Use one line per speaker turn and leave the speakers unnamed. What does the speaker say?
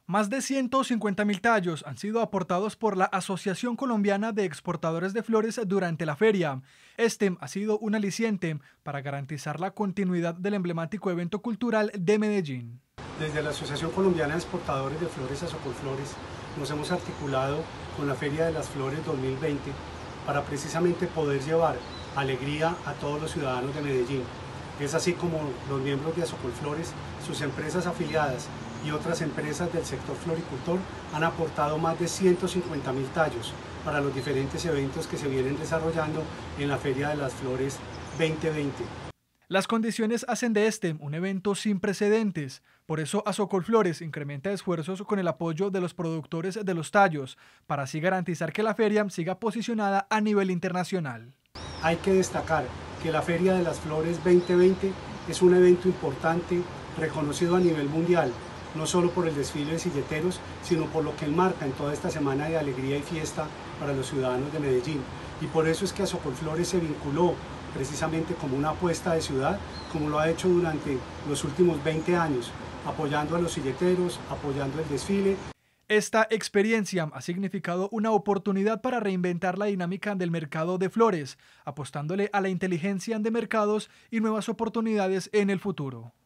Más de 150.000 tallos han sido aportados por la Asociación Colombiana de Exportadores de Flores durante la feria. Este ha sido un aliciente para garantizar la continuidad del emblemático evento cultural de Medellín.
Desde la Asociación Colombiana de Exportadores de Flores, Asocolflores, nos hemos articulado con la Feria de las Flores 2020 para precisamente poder llevar alegría a todos los ciudadanos de Medellín. Es así como los miembros de Asocolflores, sus empresas afiliadas y otras empresas del sector floricultor han aportado más de 150.000 tallos para los diferentes eventos que se vienen desarrollando en la Feria de las Flores 2020.
Las condiciones hacen de este un evento sin precedentes. Por eso Asocolflores incrementa esfuerzos con el apoyo de los productores de los tallos, para así garantizar que la feria siga posicionada a nivel internacional.
Hay que destacar que la Feria de las Flores 2020 es un evento importante, reconocido a nivel mundial, no solo por el desfile de silleteros, sino por lo que enmarca en toda esta semana de alegría y fiesta para los ciudadanos de Medellín. Y por eso es que Asocolflores se vinculó precisamente como una apuesta de ciudad, como lo ha hecho durante los últimos 20 años, apoyando a los silleteros, apoyando el desfile.
Esta experiencia ha significado una oportunidad para reinventar la dinámica del mercado de flores, apostándole a la inteligencia de mercados y nuevas oportunidades en el futuro.